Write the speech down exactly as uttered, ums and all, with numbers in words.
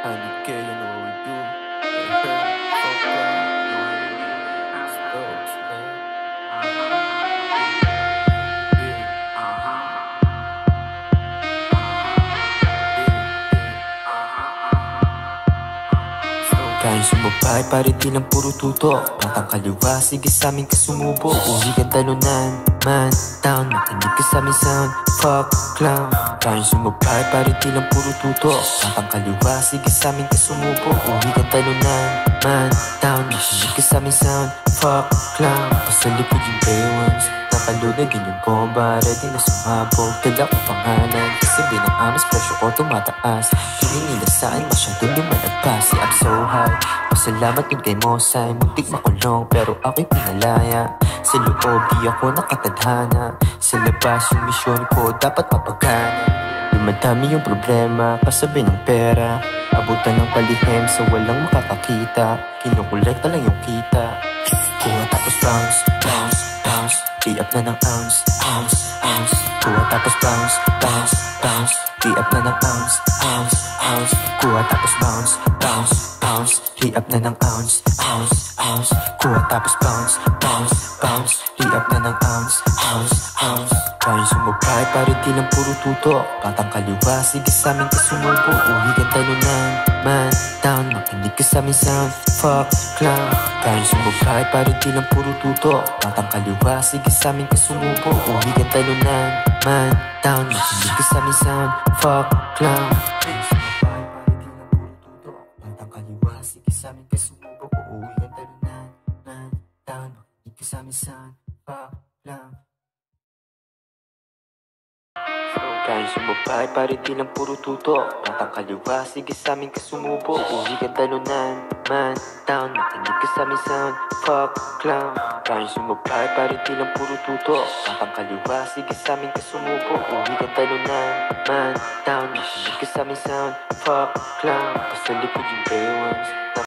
Honey K, you know what we do. Hey, hey, fuck up, you know what we do. Stokes, man. Kahit sumabay, pare di lang puro tuto. Patang kaliwa, sige sa aming kasumubo. Uwi ka talunan, man, down. Makinig ka sa aming sound, fuck, clown. Kahit sumabay, pare di lang puro tuto. Patang kaliwa, sige sa aming kasumubo. Uwi ka talunan, man, down. Makinig ka sa aming sound, fuck, clown. Basta likod yung baywans, nakalunag yun yung bomba. Ready na sumabog, dala ko pangalan. Kasi binang amas, presyo ko tumataas. Tingin nila saan masyadong lumalagpas. I'm so high, pasalamat yun kay Mosay. Muntik makulong pero ako'y pinalaya. Sa loob di ako nakatadhana. Sa labas yung misyon ko dapat mapagana. Dumadami yung problema, kasabi ng pera. Abutan ng palihim sa walang makakakita. Kinukolekta lang yung kita. Kuha tapos bounce, bounce, bounce. Di-up na ng ounce, ounce, ounce. Kuha tapos bounce, bounce, bounce. Di-up na ng ounce, ounce, ounce. Kuha tapos bounce, bounce, bounce. Di-up na ng ounce, ounce, ounce. Kuha tapos bounce, bounce, bounce. Di-up na ng ounce, ounce, ounce. Kaya sumabay, pare di lang puro tuto. Patang kaliwa, sige sa aming kasumubo. Uwi ka talunan, man, down. Makinig ka sa aming sound, fuck, clown. Kaya sumabay, pare di lang puro tuto. Patang kaliwa, sige sa aming kasumubo. Uwi ka talunan, man, down. Makinig ka sa aming sound, fuck, clown. Kaya sumabay, pare di lang puro tuto. Patang kaliwa, sige sa aming kasumubo. Uwi ka talunan, man, down. Makinig ka sa aming sound, fuck, clown. Kahit sumabay, pare di lang puro tuto. Patang kaliwa, sige sa aming kasumubo. Uwi ka talunan, man, down. Makinig ka sa aming sound, fuck, clown. Kahit sumabay, pare di lang puro tuto. Patang kaliwa, sige sa aming kasumubo. Uwi ka talunan, man, down. Makinig ka sa aming sound, fuck, clown. Basta likod yung baywans,